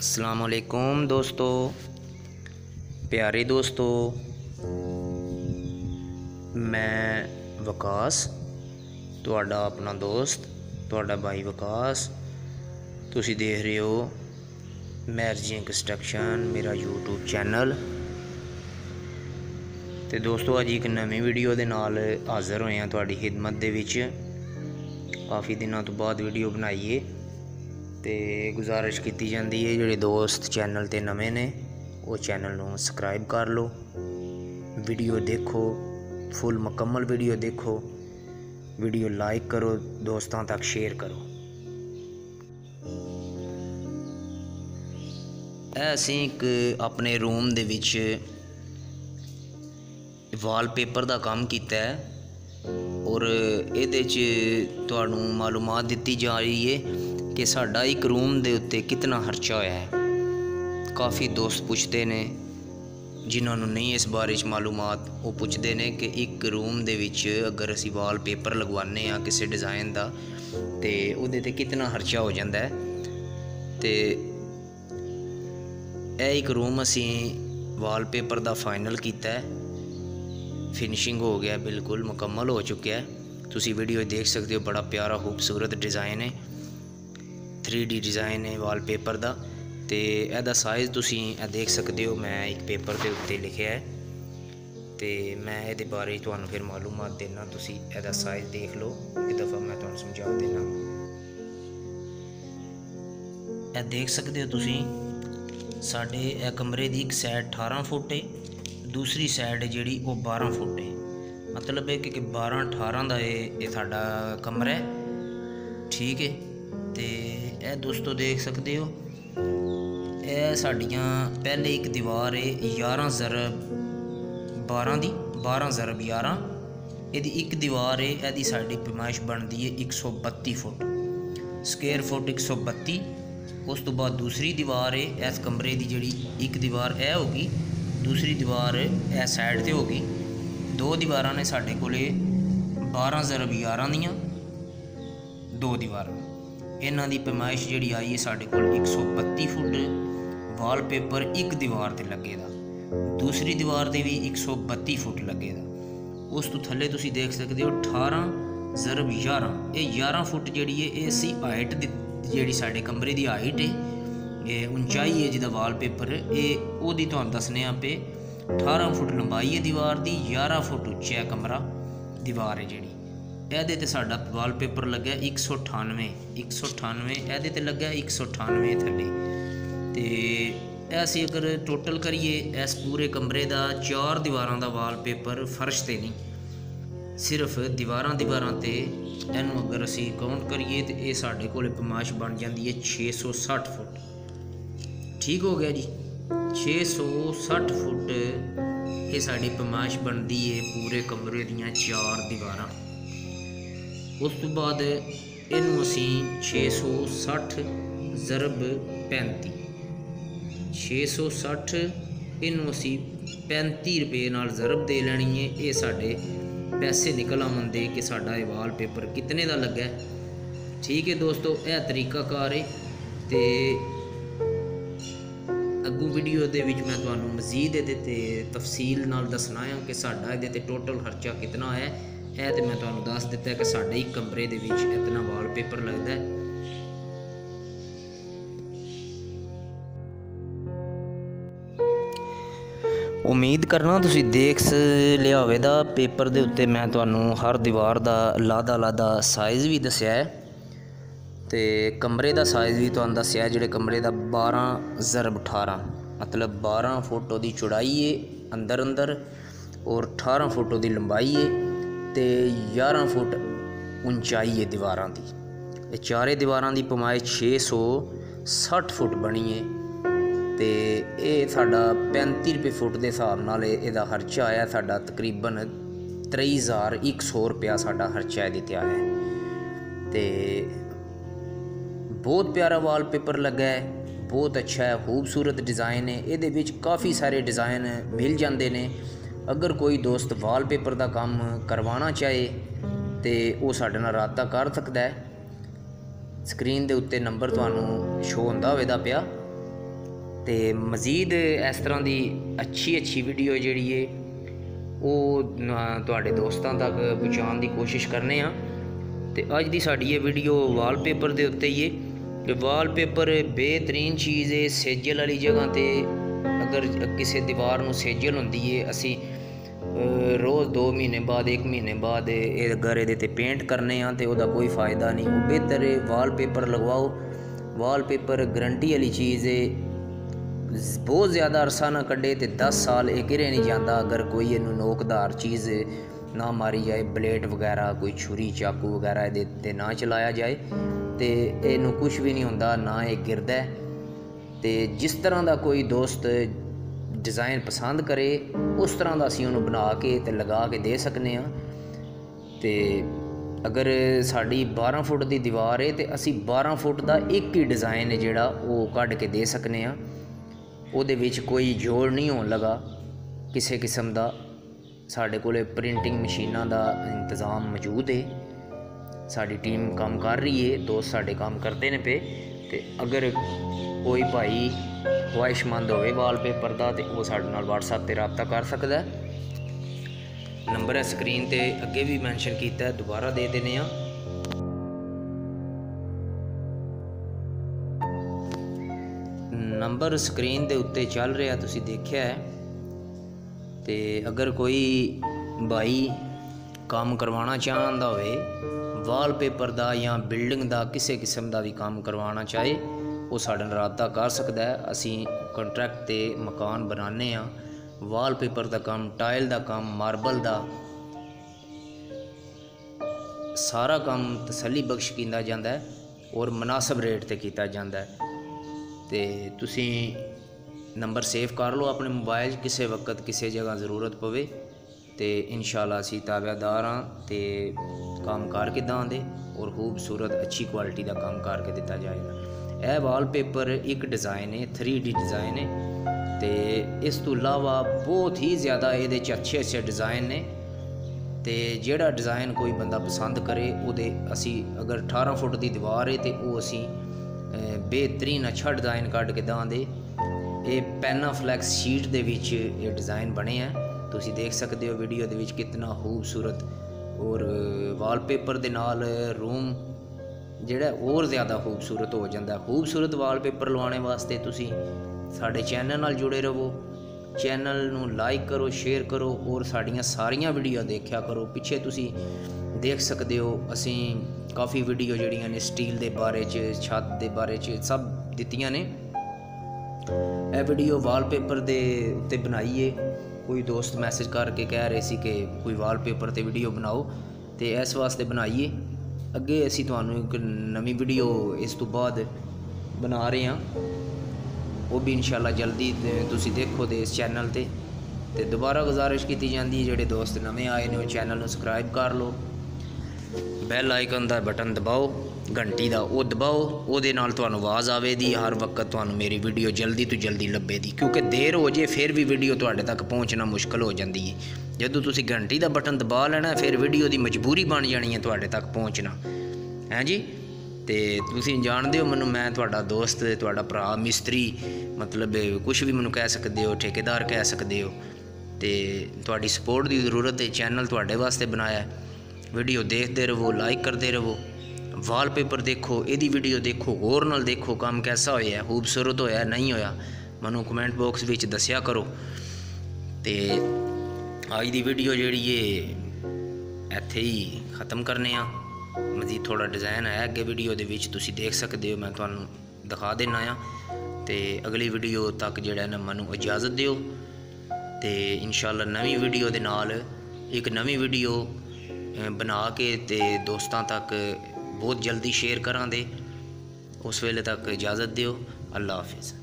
अस्सलामुअलैकुम दोस्तों, प्यारे दोस्तों। मैं वकास, तुहाडा अपना दोस्त, तुहाडा भाई वकास। तुसी देख रहे हो मैरजिंग कंस्ट्रक्शन, मेरा यूट्यूब चैनल। तो दोस्तों अज एक नवी वीडियो के नाल हाज़र होए हैं तुहाडी खिदमत दे विच। काफ़ी दिनों तो बाद वीडियो बनाई है तो गुजारिश की जाती है जोड़े दोस्त चैनल ते नवे ने वो चैनल नूं सबसक्राइब कर लो। वीडियो देखो, फुल मुकम्मल वीडियो देखो, वीडियो लाइक करो, दोस्तों तक शेयर करो। असीं एक अपने रूम दे विच वालपेपर का काम किया है और इहदे च तुहानूं मालूमात दित्ती जा रही है कि साडा एक रूम दे उत्ते कितना खर्चा होया है। काफ़ी दोस्त पुछते ने, जिन्होंने नहीं इस बारे मालूमात वो पुछते ने कि एक रूम दे विच अगर असी वालपेपर लगवाने किसी डिज़ाइन का तो उहदे ते कितना खर्चा हो जाता है। तो यह एक रूम असी वालपेपर का फाइनल किया है, फिनिशिंग हो गया, बिल्कुल मुकम्मल हो चुका है। तुसी वीडियो देख सकते हो, बड़ा प्यारा खूबसूरत डिज़ाइन है, 3D डिज़ाइन है वालपेपर का। तो यदा साइज़ तुसी देख सकते हो, मैं एक पेपर के उत्ते लिखा है तो मैं ये बारे तुहानूं फिर मालूमात देना। तुसी यदा साइज़ देख लो, एक दफ़ा मैं तुहानूं समझा देना। यह देख सकते हो तुसी, साढ़े कमरे की एक साइड 18 फुट है, दूसरी साइड जी वो 12 फुट है। मतलब है कि 12-18 का ये साडा कमरा है, ठीक है। तो यह दोस्तों देख सकते हो, यह साड़ियाँ पहले एक दीवार है 11 ज़रब 12 की, 12 ज़रब 11। यदि एक दीवार है, यदि साड़ी पैमाइश बनती है 132 फुट, स्क्वेयर फुट 132। उस तो बाद दूसरी दीवार है इस कमरे की, जी एक दीवार यह होगी, दूसरी दीवार यह साइड से होगी। दो दीवार ने साढ़े को 12 ज़रब 11 दियाँ दो दीवार। इन्हां दी पैमाइश जी आई है साढ़े को 132 फुट। वालपेपर एक दीवार से लगेगा, दूसरी दीवार से भी 132 फुट लगेगा। उस तो थले तुसी देख सकते हो 18 ज़रब 11, ये 11 फुट जी है। इसी हाइट जी साढ़े कमरे की हाइट है, ये ऊंचाई है जिदा वालपेपर ये ओदी तुहानूं दसने पे 18 फुट लंबाई है दीवार की, 11 फुट उच्चा है कमरा दीवार है जी। ਇਹਦੇ ਤੇ ਸਾਡਾ ਵਾਲਪੇਪਰ ਲੱਗਾ 198 ਇਹਦੇ ਤੇ ਲੱਗਾ 198 ਥੱਲੇ। ਤੇ ਅਸੀਂ ਅਗਰ ਟੋਟਲ ਕਰੀਏ ਇਸ ਪੂਰੇ ਕਮਰੇ ਦਾ 4 ਦੀਵਾਰਾਂ ਦਾ ਵਾਲਪੇਪਰ ਫਰਸ਼ ਤੇ ਨਹੀਂ, ਸਿਰਫ ਦੀਵਾਰਾਂ ਤੇ ਇਹਨੂੰ ਅਗਰ ਅਸੀਂ ਕਾਊਂਟ ਕਰੀਏ ਤੇ ਇਹ ਸਾਡੇ ਕੋਲ ਪੈਮਾਇਸ਼ ਬਣ ਜਾਂਦੀ ਹੈ 660 ਫੁੱਟ। ਠੀਕ ਹੋ ਗਿਆ ਜੀ, 660 ਫੁੱਟ ਇਹ ਸਾਡੀ ਪੈਮਾਇਸ਼ ਬਣਦੀ ਹੈ ਪੂਰੇ ਕਮਰੇ ਦੀਆਂ 4 ਦੀਵਾਰਾਂ। उस तो बाद इनू असी 660 ज़रब 35, 660 इनू असी 35 रुपये नाल ज़रब दे लेनी है। ये साढ़े पैसे निकल आते कि साडा ये वालपेपर कितने का लगा है। ठीक है दोस्तों, यह तरीकाकार है। तो अगू वीडियो के मैं तुहानूं मजीद ये तफसील नाल दसना है कि साडा ये टोटल खर्चा कितना है। यह तो मैं तुहानूं दस दिता कि साढ़े एक कमरे के इतना वालपेपर लगता है। उम्मीद करना तुसी देख लिया होवेगा पेपर के उत्ते मैं तुहानूं हर दीवार का लादा साइज़ भी दसिया है। तो कमरे का साइज़ भी तुहानूं दसिया है, जिहड़े कमरे का 12 ज़रब 18, मतलब 12 फुट की चौड़ाई है अंदर और 18 फुट की लंबाई है तो 11 फुट ऊंचाई है दीवारां की। ये चारे दीवारां की पैमाइश 660 फुट बनी है। तो ये साडा 35 रुपये फुट के हिसाब नाल इहदा खर्चा आया साडा तकरीबन 23,100 रुपया साडा खर्चा इहदे ते आया है। तो बहुत प्यारा वालपेपर लगा है, बहुत अच्छा है, खूबसूरत डिज़ाइन है। इहदे विच काफ़ी सारे डिज़ाइन मिल जाते हैं। अगर कोई दोस्त वालपेपर का काम करवाना चाहे तो वह साडे नाल राबता कर सकता है। स्क्रीन के उत्ते नंबर तुहानूं शो होंदा होवेगा पिया, ਤੇ ਮਜ਼ੀਦ ਇਸ ਤਰ੍ਹਾਂ ਦੀ ਅੱਛੀ ਵੀਡੀਓ ਜਿਹੜੀ ਹੈ ਉਹ ਤੁਹਾਡੇ ਦੋਸਤਾਂ ਤੱਕ ਪਹੁੰਚਾਉਣ ਦੀ ਕੋਸ਼ਿਸ਼ ਕਰਨੇ ਆ। ਤੇ ਅੱਜ ਦੀ ਸਾਡੀ ਇਹ ਵੀਡੀਓ ਵਾਲਪੇਪਰ ਦੇ ਉੱਤੇ ਹੀ ਹੈ ਕਿ ਵਾਲਪੇਪਰ बेहतरीन चीज़ है। सेजल वाली जगह ते अगर किसी दीवार में सेजल होंदी है असी रोज़ 2 महीने बाद 1 महीने बाद अगर ये पेंट करने तो वह कोई फ़ायदा नहीं। वो बेहतर है वालपेपर लगवाओ। वालपेपर गारंटी वाली चीज़ है, बहुत ज़्यादा अरसा ना कटे तो 10 साल ये गिरे नहीं जाता अगर कोई इनू नोकदार चीज़ ना मारी जाए, ब्लेड वगैरह कोई छुरी चाकू वगैरह ये ना चलाया जाए तो इनू कुछ भी नहीं होता, ना ये गिरदा है। तो जिस तरह का कोई दोस्त डिज़ाइन पसंद करे उस तरह का असी उन्होंने बना के ते लगा के दे सकने हाँ। तो अगर साड़ी 12 फुट की दीवार है तो असी 12 फुट का एक ही डिज़ाइन जोड़ा वो कढ़ के दे सकने हाँ। ਉਹਦੇ ਵਿੱਚ ਕੋਈ ਜੋੜ नहीं होने लगा किसी किस्म का। साढ़े कोले प्रिंटिंग मशीनों का इंतज़ाम मौजूद है, साड़ी टीम काम कर रही है, दोस्त साढ़े काम करते हैं पे। तो अगर कोई भाई ख्वाहिशमंद होवे वालपेपर का तो वह साढ़े नाल WhatsApp पर रब्ता कर सकता है। नंबर है स्क्रीन ते अगे भी मैंशन किया है, दोबारा दे देने आ। नंबर स्क्रीन के उत्ते चल रहा तुसी देखिया है। तो अगर कोई भाई काम करवाना चाहता होवे वालपेपर का या बिल्डिंग का किसी किस्म का भी काम करवाना चाहे वो साढ़े नाल राबता कर सकता है। असी कंट्रैक्ट ते मकान बनाने हाँ। वालपेपर का काम, टाइल का काम, मार्बल का सारा काम तसल्ली बख्श किया जाता है और मुनासिब रेट ते किया जाता है। तो तुसी नंबर सेव कर लो अपने मोबाइल, किसी वक्त किसी जगह ज़रूरत पवे तो इंशाल्लाह असी ताबेदार हाँ तो काम करके देंगे और खूबसूरत अच्छी क्वालिटी का काम करके दिता जाएगा। यह वालपेपर एक डिज़ाइन है, 3D डिज़ाइन है। तो इस तो इलावा बहुत ही ज़्यादा ये अच्छे डिज़ाइन ने। तो जोड़ा डिज़ाइन कोई बंदा पसंद करे वो असी अगर 18 फुट की दीवार है तो वो असी बेहतरीन अच्छा डिज़ाइन कढ़ के देंगे। ये पैनाफ्लैक्स शीट दे विच ये डिज़ाइन बने हैं, तुसी देख सकते हो वीडियो दे विच कितना खूबसूरत। और वालपेपर दे नाल रूम जिहड़ा और ज़्यादा खूबसूरत हो जाता है। खूबसूरत वालपेपर लवाने वास्ते तुसी साडे चैनल नाल जुड़े रहो, चैनल नू लाइक करो, शेयर करो और साड़ियाँ सारियाँ वीडियो देखा करो। पिछे तुसी देख सकते हो असी काफ़ी वीडियो जड़ियाँ ने स्टील के बारे च, छत के बारे च सब दित्तियां ने। यह वीडियो वालपेपर के उत्ते बनाई है। कोई दोस्त मैसेज करके कह रहे सी कि कोई वालपेपर ते वीडियो बनाओ तो इस वास्ते बनाइए। अगे असी तुहानू एक नवी वीडियो इस तो बाद बना रहे हैं, वो भी इंशाल्लाह जल्दी तुसी देखो दे इस चैनल ते। तो दोबारा गुजारिश की जाती है जोड़े दोस्त नवे आए ने चैनल को सबसक्राइब कर लो, बैल आइकन का बटन दबाओ, घंटी का वो दबाओ, वो आवाज़ आवेगी हर वक्त तुहानू मेरी वीडियो जल्दी तो जल्दी लभेगी। क्योंकि देर हो जाए फिर भी वीडियो तुहाडे तक पहुँचना मुश्किल हो जाती है। जदों तुसी घंटी का बटन दबा लेना फिर वीडियो की मजबूरी बन जानी है तुहाडे तक पहुँचना है जी। तो तुसी जानते हो मैनू, मैं तुहाडा दोस्त, तुहाडा भरा मिस्त्री, मतलब कुछ भी मैनू कह सकते हो, ठेकेदार कह सकते हो। तो तुहाडी सपोर्ट की ज़रूरत है, चैनल तुहाडे वास्ते बनाया है। वीडियो देखते रहो, लाइक करते रहो, वालपेपर देखो, यदी वीडियो देखो, गौर नाल देखो काम कैसा होया, खूबसूरत होया नहीं होया, मैनू कमेंट बॉक्स विच दस्या करो। तो अज की वीडियो जिहड़ी है इत्थे ही ख़त्म करने आ। मजीद थोड़ा डिज़ाइन है अगे वीडियो दे विच तुसी देख सकते हो, मैं तुहानू दिखा देना आ। तो अगली वीडियो तक जिहड़ा ना मैनू इजाज़त दिओ। तो इंशाल्लाह नवी वीडियो दे नाल एक नवी वीडियो बना के ते दोस्तों तक बहुत जल्दी शेयर करांगे। उस वेले तक इजाज़त दिओ। अल्लाह हाफिज़।